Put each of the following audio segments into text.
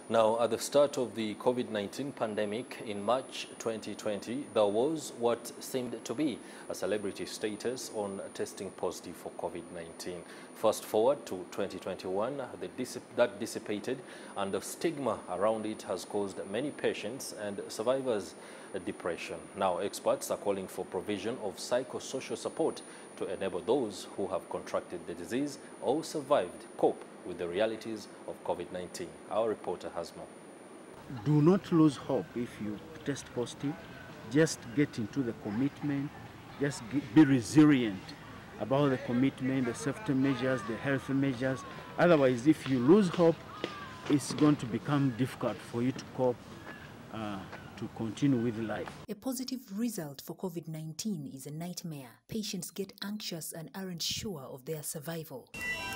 Now, at the start of the COVID-19 pandemic in March 2020, there was what seemed to be a celebrity status on testing positive for COVID-19. Fast forward to 2021, that dissipated, and the stigma around it has caused many patients and survivors depression. Now, experts are calling for provision of psychosocial support to enable those who have contracted the disease or survived cope with the realities of COVID-19. Our reporter has more. Do not lose hope if you test positive. Just get into the commitment. Just be resilient about the commitment, the safety measures, the health measures. Otherwise, if you lose hope, it's going to become difficult for you to cope, to continue with life. A positive result for COVID-19 is a nightmare. Patients get anxious and aren't sure of their survival.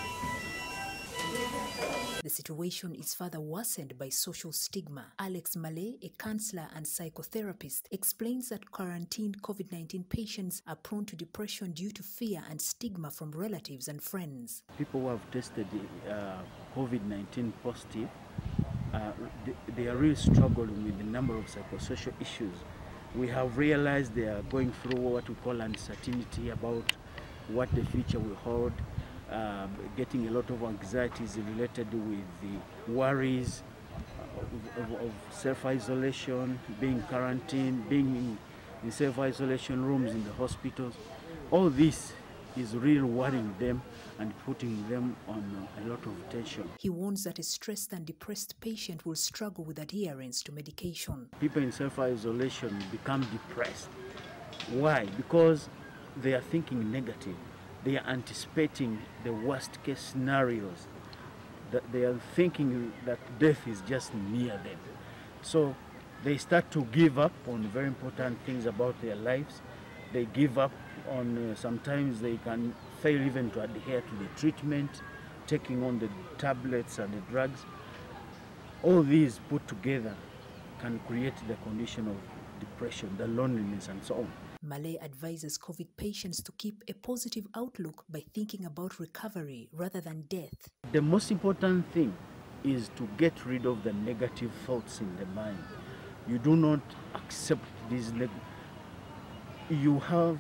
The situation is further worsened by social stigma. Alex Malay, a counselor and psychotherapist, explains that quarantined COVID-19 patients are prone to depression due to fear and stigma from relatives and friends. People who have tested COVID-19 positive, they are really struggling with the number of psychosocial issues. We have realized they are going through what we call uncertainty about what the future will hold. Getting a lot of anxieties related with the worries of self-isolation, being quarantined, being in self-isolation rooms in the hospitals. All this is really worrying them and putting them on a lot of tension. He warns that a stressed and depressed patient will struggle with adherence to medication. People in self-isolation become depressed. Why? Because they are thinking negative. They are anticipating the worst case scenarios. That they are thinking that death is just near them. So they start to give up on very important things about their lives. They give up on, sometimes they can fail even to adhere to the treatment, taking on the tablets and the drugs. All these put together can create the condition of depression, the loneliness and so on. Malay advises COVID patients to keep a positive outlook by thinking about recovery rather than death. The most important thing is to get rid of the negative thoughts in the mind. You do not accept these you have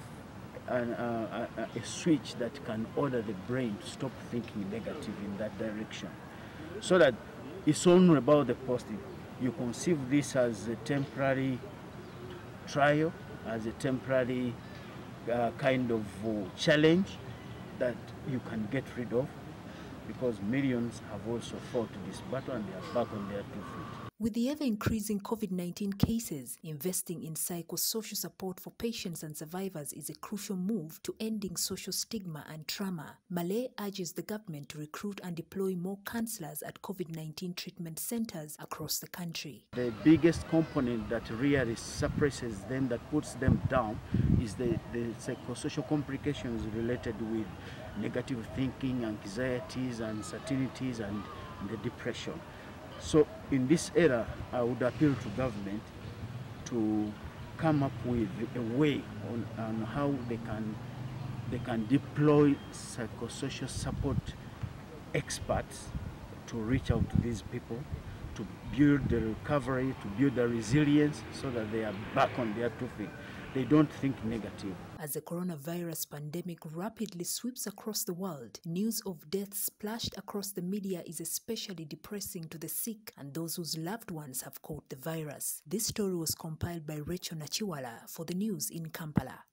a switch that can order the brain to stop thinking negative in that direction, so that it's only about the positive. You conceive this as a temporary trial, as a temporary kind of challenge that you can get rid of, because millions have also fought this battle and they are back on their 2 feet. With the ever-increasing COVID-19 cases, investing in psychosocial support for patients and survivors is a crucial move to ending social stigma and trauma. Malay urges the government to recruit and deploy more counselors at COVID-19 treatment centers across the country. The biggest component that really suppresses them, that puts them down, is the psychosocial complications related with negative thinking, anxieties, uncertainties, and the depression. So in this era, I would appeal to government to come up with a way on how they can deploy psychosocial support experts to reach out to these people, to build the recovery, to build the resilience, so that they are back on their 2 feet. They don't think negative. As the coronavirus pandemic rapidly sweeps across the world, news of deaths splashed across the media is especially depressing to the sick and those whose loved ones have caught the virus. This story was compiled by Rachel Nachiwala for the news in Kampala.